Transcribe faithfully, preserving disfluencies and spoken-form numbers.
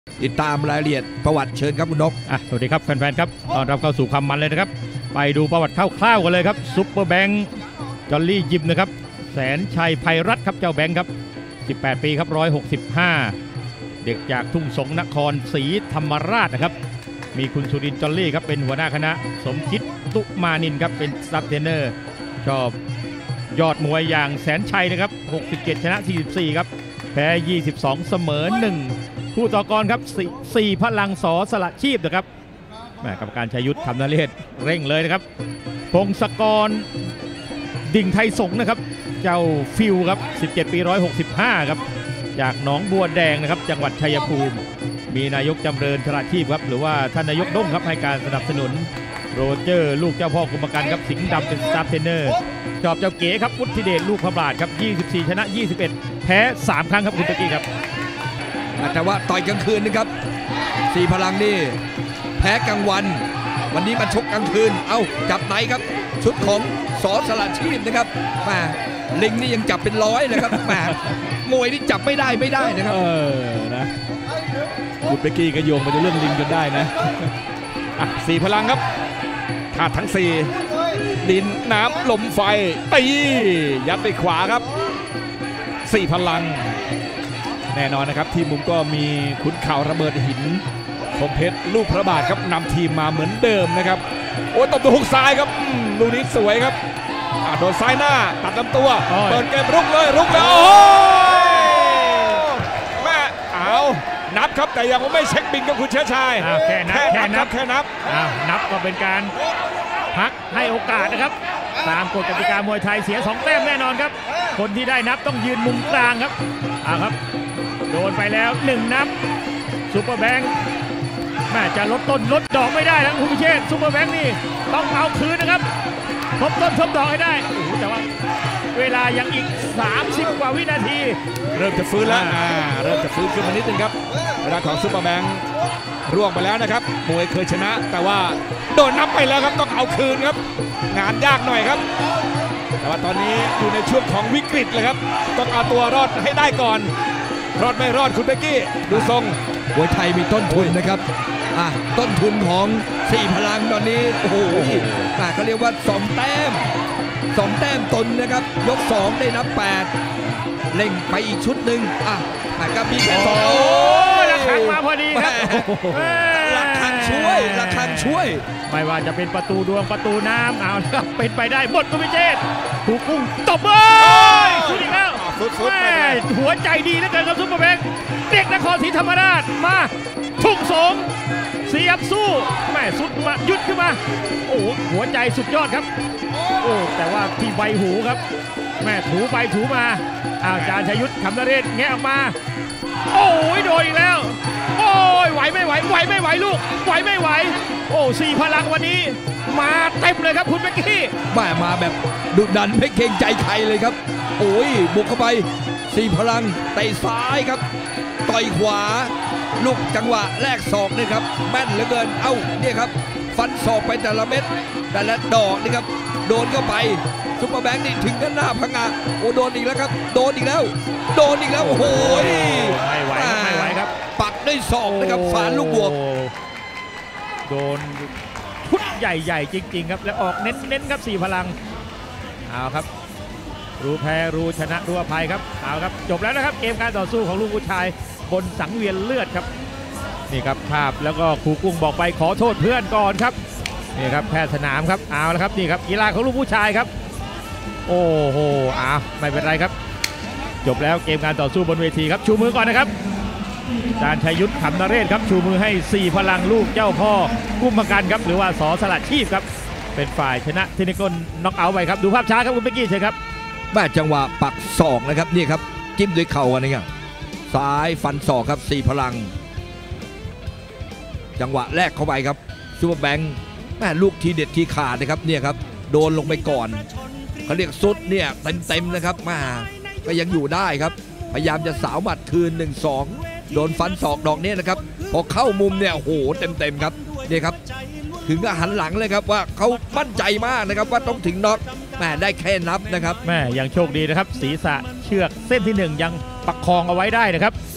ติดตามรายละเอียดประวัติเชิญครับคุณนกอ่ะสวัสดีครับแฟนๆครับตอนรับเข้าสู่ความมันเลยนะครับไปดูประวัติคร่าวๆกันเลยครับซุปเปอร์แบงค์จอลลี่ยิมนะครับแสนชัยไพรัตน์ครับเจ้าแบงค์ครับสิบแปดปีครับหนึ่งร้อยหกสิบห้าเด็กจากทุ่งสงนครศรีธรรมราชนะครับมีคุณสุรินทร์จอลลี่ครับเป็นหัวหน้าคณะสมคิดตุมานินครับเป็นซับเทรนเนอร์ชอบยอดมวยอย่างแสนชัยนะครับหกสิบเจ็ดชนะสี่สิบสี่ครับแพ้ยี่สิบสองเสมอหนึ่งคู่ต่อกรครับสี่พลังสอสละชีพนะครับแม่กรรมการชัยยุทธคำนเรศเร่งเลยนะครับพงศกรดิ่งไทยสงนะครับเจ้าฟิวครับสิบเจ็ดปีหนึ่งร้อยหกสิบห้าครับจากหนองบัวแดงนะครับจังหวัดชัยภูมิมีนายกจำเริญชลาชีพครับหรือว่าท่านนายกด้งครับให้การสนับสนุนโรเจอร์ลูกเจ้าพ่อกรมการครับสิงห์ดำเป็นสตาฟเทรนเนอร์ชอบเจ้าเก๋ครับวุฒิเดชลูกพระบาทครับยี่สิบสี่ชนะยี่สิบเอ็ดแพ้สามครั้งครับคุณตะกี้ครับแต่ว่าต่อยกลางคืนนะครับสี่พลังนี่แพ้กลางวันวันนี้มาชกกลางคืนเอ้าจับไหนครับชุดของสอสละชีพนะครับแหมลิงนี่ยังจับเป็นร้อยเลยครับแหมมวยนี่จับไม่ได้ไม่ได้นะครับเออนะคุณเบกกี้ก็โยงมาจะเรื่องลิงกันได้นะอ่ะสี่พลังครับขาดทั้งสี่ดินน้ำลมไฟตียัดไปขวาครับสี่พลังแน่นอนนะครับทีมมุมก็มีขุนเข่าระเบิดหินคมเพชรลูกพระบาทครับนำทีมมาเหมือนเดิมนะครับโอ้ตบตัวหุกซ้ายครับลูกนี้สวยครับโดนซ้ายหน้าตัดลำตัวเปิดเกมรุกเลยรุกเลยโอ้แม่เอานับครับแต่ยังไม่เช็คบินกับคุณเชื้อชายแค่นับแค่นับแค่นับนับก็เป็นการพักให้โอกาสนะครับตามกฎกติกามวยไทยเสียสองแต้มแน่นอนครับคนที่ได้นับต้องยืนมุมกลางครับอ่าครับโดนไปแล้วหนึ่งนับซุปเปอร์แบงค์แม่จะลดต้นลดดอกไม่ได้นะคุณพิเชษซุปเปอร์แบงค์นี่ต้องเอาคืนนะครับทบต้นทบดอกให้ได้แต่ว่าเวลายังอีกสามสิบกว่าวินาทีเริ่มจะฟื้นแล้วอ่าเริ่มจะฟื้นขึ้นมานิดนึงครับเวลาของซุปเปอร์แบงค์ร่วงไปแล้วนะครับมวยเคยชนะแต่ว่าโดนนับไปแล้วครับต้องเอาคืนครับงานยากหน่อยครับแต่ว่าตอนนี้อยู่ในช่วงของวิกฤตเลยครับต้องเอาตัวรอดให้ได้ก่อนรอดไม่รอดคุณเบกกี้ดูทรงมวยไทยมีต้นทุนนะครับอ่ะต้นทุนของสี่พลังตอนนี้โอ้โหอ่ะเขาเรียกว่าสองแต้มสองแต้มตนนะครับยกสองได้นับแปดเล่งไปอีกชุดหนึ่งอ่ะแต่ก็มีแค่สองโอ้ระฆังมาพอดีครับระฆังช่วยระฆังช่วยไม่ว่าจะเป็นประตูดวงประตูน้ำเอาครับเป็นไปได้หมดคุณพิเชษถูกกุ้งตบเลยสุดอีกแล้วหัวใจดีเหลือเกินครับซุปเปอร์แบงค์เด็กนครศรีธรรมราชมาทุ่งสงเสียบสู้แม่สุดมายุดขึ้นมาโอ้หัวใจสุดยอดครับโอ้แต่ว่าที่ใบหูครับแม่ถูไปถูมาอาจารย์ชัยยุทธคำนเรศแงะออกมาโอ้ยโดนอีกแล้วโอ้ยไหวไม่ไหวไหวไม่ไหวลูกไหวไม่ไหวโอ้สี่พลังวันนี้มาเต็มเลยครับคุณเบกกี้มามาแบบดุดันไม่เกรงใจใครเลยครับโอ้ยบุกเข้าไปสี่พลังเตะซ้ายครับต่อยขวาลูกจังหวะแรกศอกนี่ครับแม่นเหลือเกินเอ้าเนี่ยครับฟันศอกไปแต่ละเม็ดแต่ละดอกนี่ครับโดนเข้าไปซุปเปอร์แบงค์นี่ถึงกันหน้าพังงะโอ้โดนอีกแล้วครับโดนอีกแล้วโดนอีกแล้วโอ้โหไม่ไหวไม่ไหวครับปักด้วยศอกนะครับฝาลูกบวกโดนพุทธใหญ่ๆจริงๆครับแล้วออกเน้นๆครับสี่พลังเอาครับรู้แพ้รู้ชนะรู้อภัยครับเอาครับจบแล้วนะครับเกมการต่อสู้ของลูกผู้ชายบนสังเวียนเลือดครับนี่ครับภาพแล้วก็ครูกุ้งบอกไปขอโทษเพื่อนก่อนครับนี่ครับแพทย์สนามครับเอาละครับนี่ครับกีฬาของลูกผู้ชายครับโอ้โหอ้าวไม่เป็นไรครับจบแล้วเกมการต่อสู้บนเวทีครับชูมือก่อนนะครับอาจารย์ชัยยุทธขำนเรศครับชูมือให้สี่พลังลูกเจ้าพ่อกุ้มประกันครับหรือว่าสอสละชีพครับเป็นฝ่ายชนะเทคนิคน็อกเอาท์ไปครับดูภาพช้าครับคุณเบกกี้เชิญครับแม่จังหวะปักศอกนะครับนี่ครับจิ้มด้วยเข่ากันนี่ครับซ้ายฟันศอกครับสี่พลังจังหวะแรกเข้าไปครับซุปเปอร์แบงค์แม่ลูกทีเด็ดทีขาดนะครับเนี่ยครับโดนลงไปก่อนเขาเรียกสุดเนี่ยเต็มๆนะครับมาก็ยังอยู่ได้ครับพยายามจะสาวหมัดคืน หนึ่งสอง โดนฟันศอกดอกนี้นะครับพอเข้ามุมเนี่ยโอ้โหเต็มๆครับนี่ครับถึงก็หันหลังเลยครับว่าเขามั่นใจมากนะครับว่าต้องถึงน็อกแม่ได้แค่นับนะครับแม่ยังโชคดีนะครับศีรษะเชือกเส้นที่หนึ่งยังประคองเอาไว้ได้นะครับ